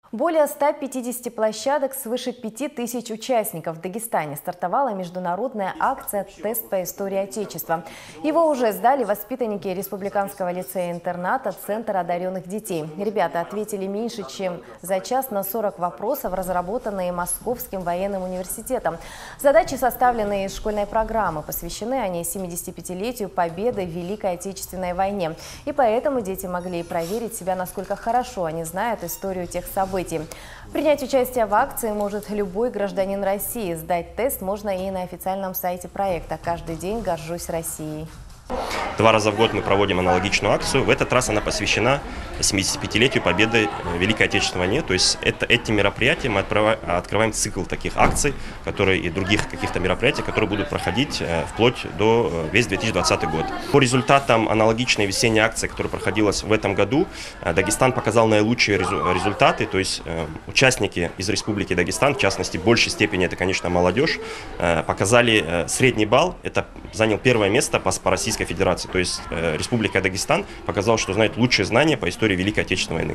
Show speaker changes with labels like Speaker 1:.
Speaker 1: Более 150 площадок, свыше 5000 участников. В Дагестане стартовала международная акция «Тест по истории Отечества». Его уже сдали воспитанники Республиканского лицея-интерната «Центр одаренных детей». Ребята ответили меньше, чем за час на 40 вопросов, разработанные Московским военным университетом. Задачи, составленные из школьной программы, посвящены они 75-летию победы в Великой Отечественной войне. И поэтому дети могли проверить себя, насколько хорошо они знают историю тех событий. Принять участие в акции может любой гражданин России. Сдать тест можно и на официальном сайте проекта «Каждый день горжусь Россией».
Speaker 2: 2 раза в год мы проводим аналогичную акцию. В этот раз она посвящена 75-летию победы в Великой Отечественной войне. То есть эти мероприятия мы открываем цикл таких акций, которые и других каких-то мероприятий, которые будут проходить вплоть до весь 2020 год. По результатам аналогичной весенней акции, которая проходилась в этом году, Дагестан показал наилучшие результаты. То есть участники из Республики Дагестан, в частности, в большей степени это, конечно, молодежь, показали средний балл. Это занял первое место по Российской Федерации. То есть Республика Дагестан показала, что знает лучшие знания по истории Великой Отечественной войны.